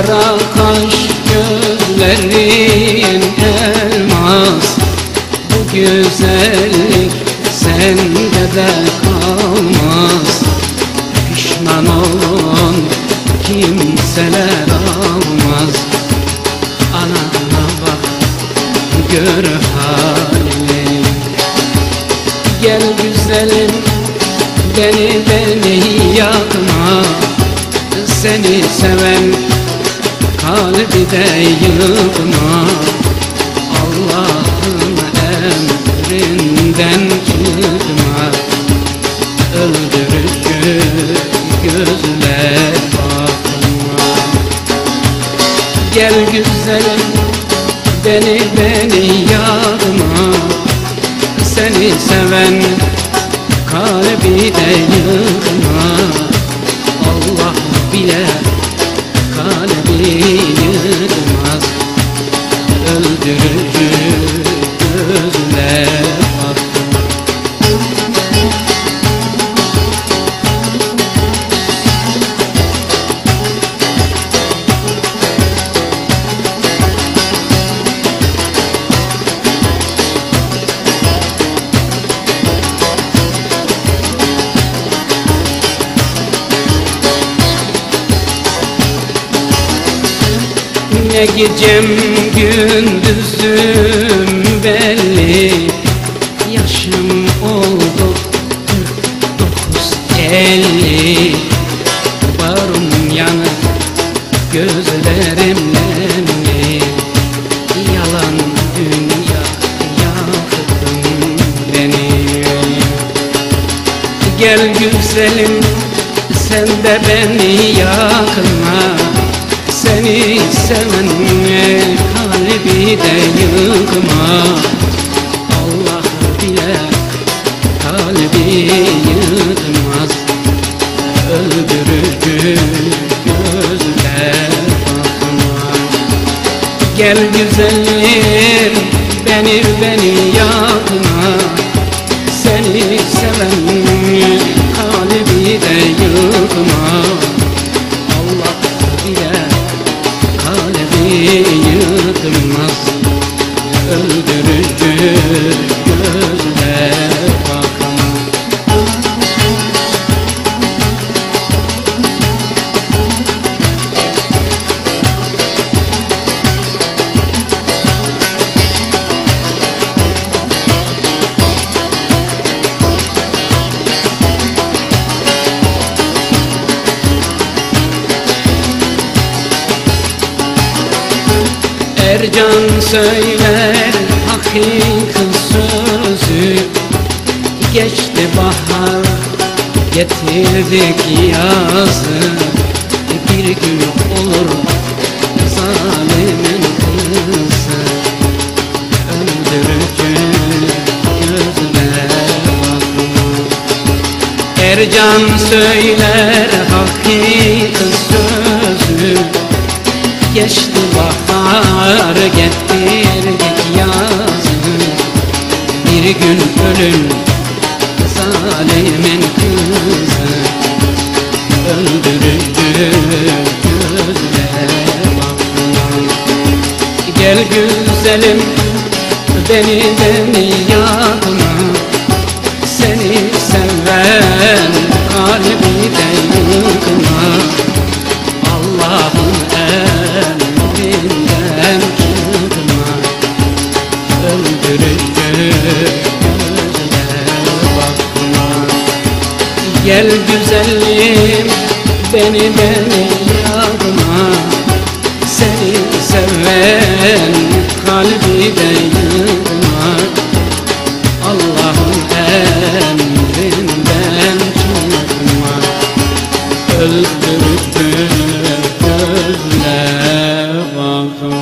Kara kaş gözlerin elmas, bu güzellik sende de kalmaz. Pişman olun kimseler almaz. Anana bak gör halimi. Gel güzelim beni yakma, seni seven kalbi de yıkma. Allah'ın emrinden çıkma, öldürücü gözle bakma. Gel güzelim beni yakma, seni seven kalbi de yıkma. Allah bile kalbi yıkmaz, öldürücü gözle bakma. Ne gecem gündüzüm belli, yaşım oldu 49-50. Bağrım yanık, gözlerim nemli, yalan dünya yaktın beni. Gel güzelim sen de beni yakma, seni seven kalbi de yıkma. Allah bile kalbi yıkmaz, öldürücü gözle bakma. Gel güzelim beni yakma, seni seven kalbi de yıkma. Allah bile kalbi yıkmaz, öldürücü gözle bakma. Ercan söyler hakiki sözü, geçti bahar getirdik yazı. Bir gün olur zalimin kızı, öldürücü gözle bakma. Ercan söyler hakiki sözü, geçti bahar getirdik yazı. Bir gün ölüm zalimin kızı, öldürücü gözle bakma. Gel güzelim beni yakma, seni seven kalbi de yıkma. Allah'ın emrinden çıkma, öldürücü gözle bakma. Gel güzelim beni yakma, seni seven kalbi de yıkma. Allah'ın emrinden çıkma, öldürücü gözle bakma.